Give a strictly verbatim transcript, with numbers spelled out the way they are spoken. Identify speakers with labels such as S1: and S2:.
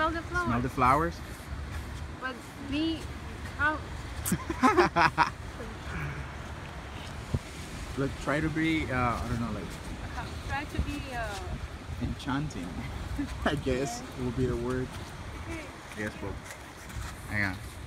S1: smell the flowers.
S2: Smell the flowers?
S1: But be how?
S2: Look, try to be, uh, I don't know, like
S1: Try to be. Uh,
S2: enchanting. I guess
S1: Yeah.
S2: would be the word.
S1: okay.
S2: Yes, po. Ayan.